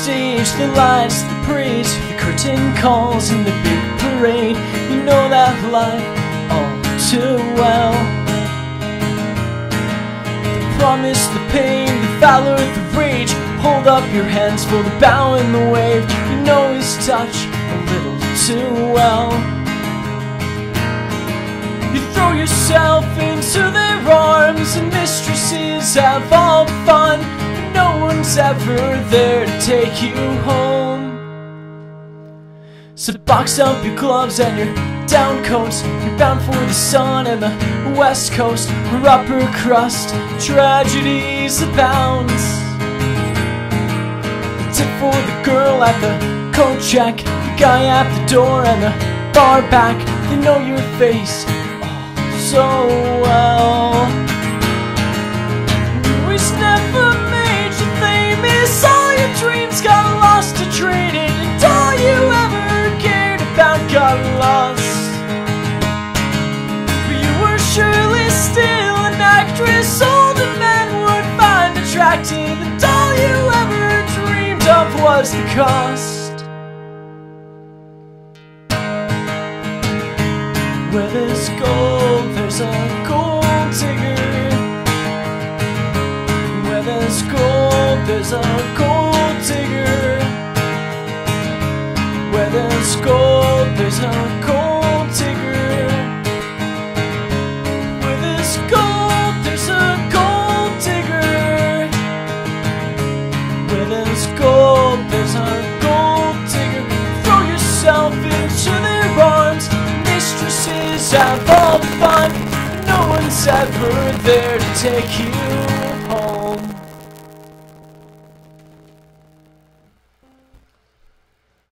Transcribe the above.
stage, the lights, the praise, the curtain calls in the big parade. You know that life all too well. The promise, the pain, the valor, the rage. Hold up your hands for the bow and the wave. You know his touch a little too well. You throw yourself into their arms, and mistresses have all the fun. No one's ever there to take you home. So box up your gloves and your down coats. You're bound for the sun and the west coast, where upper crust tragedies abound. The tip for the girl at the coat check, the guy at the door and the bar back. They know your face so well. You was never made you famous. All your dreams got lost or traded, and all you ever cared about got lost. But you were surely still an actress older men would find attractive, and all you ever dreamed of was the cost. Where there's gold, there's a gold digger. Where there's gold, there's a gold digger. Where there's gold, there's a gold digger. Where there's gold, there's a gold digger. Where there's gold, there's a gold digger. Throw yourself into their arms. Mistresses have all the fun. No one's ever there to take you